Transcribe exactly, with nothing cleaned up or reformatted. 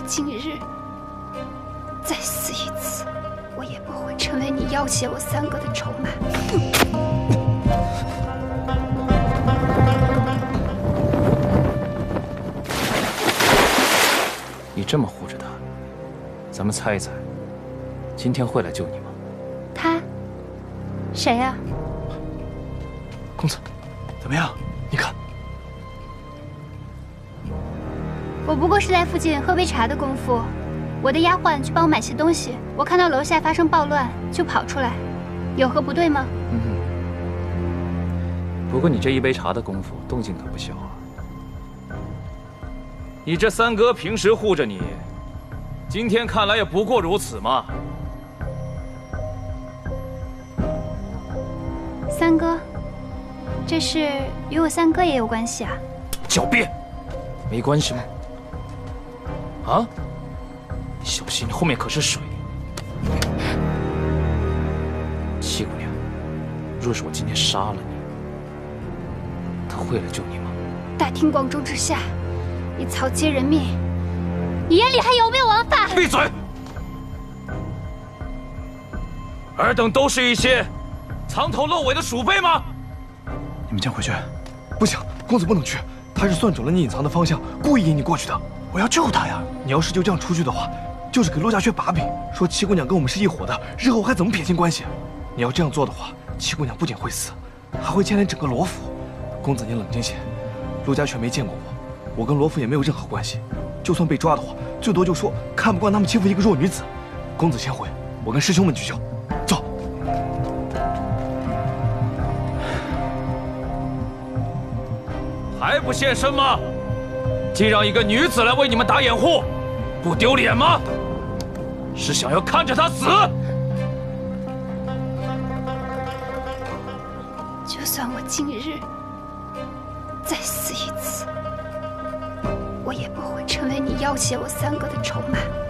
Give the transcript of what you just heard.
今日再死一次，我也不会成为你要挟我三哥的筹码。 你这么护着他，咱们猜一猜，今天会来救你吗？ 他，谁呀？ 公子，怎么样？你看。 我不过是在附近喝杯茶的功夫，我的丫鬟去帮我买些东西，我看到楼下发生暴乱，就跑出来，有何不对吗？ 嗯哼。不过你这一杯茶的功夫，动静可不小啊。你这三哥平时护着你，今天看来也不过如此嘛。 三哥，这事与我三哥也有关系啊？ 狡辩，没关系吗？ 啊！小心，后面可是水。七姑娘，若是我今天杀了你，他会来救你吗？ 大庭广众之下，你草菅人命，你眼里还有没有王法？ 闭嘴！尔等都是一些藏头露尾的鼠辈吗？ 你们先回去。不行，公子不能去，他是算准了你隐藏的方向，故意引你过去的。 我要救他呀！你要是就这样出去的话，就是给陆家雀把柄，说七姑娘跟我们是一伙的，日后还怎么撇清关系？你要这样做的话，七姑娘不仅会死，还会牵连整个罗府。公子，你冷静些，陆家雀没见过我，我跟罗府也没有任何关系。就算被抓的话，最多就说看不惯他们欺负一个弱女子。公子先回，我跟师兄们去救。走。 还不现身吗？ 竟让一个女子来为你们打掩护，不丢脸吗？是想要看着她死？ 就算我今日再死一次，我也不会成为你要挟我三哥的筹码。